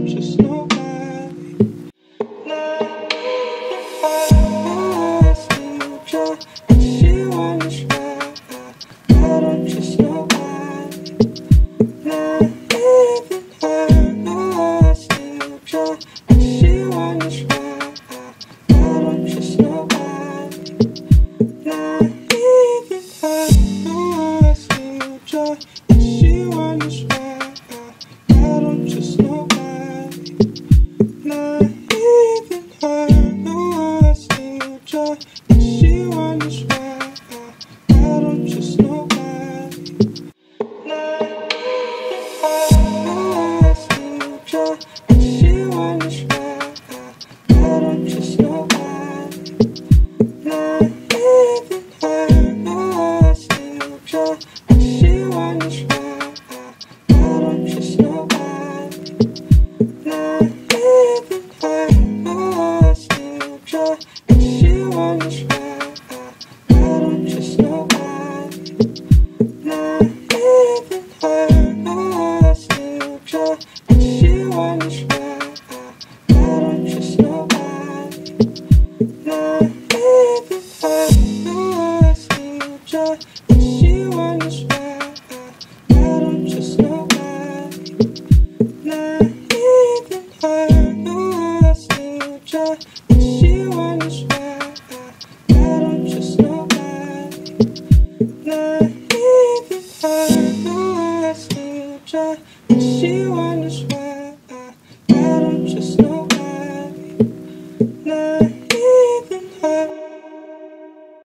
just nobody. Nah, I still try to see when it's right. I don't just nobody. Nah, even her, no, I still try to see when it's right. I don't just nobody. Nah, even her, no, I still try to see when it's right. I don't just nobody. Nah, even her, no, I still try to see when it's right. I don't just nobody. Nah, even her, no, I still try to see when it's right. I don't just nobody. Nah, even her, no, I still try to see when it's right. I don't just nobody. Nah, even her, no, I still try to see when it's right. I don't just nobody. Nah, even her, no, I still try to see when it's right. I don't just nobody. Nah, even her, no, I still try to see when it's right. I don't just nobody. Nah, even her, no, I still try to see when it's right. I don't just nobody. Nah, even her, no, I still try to see when it's right. I don't just know.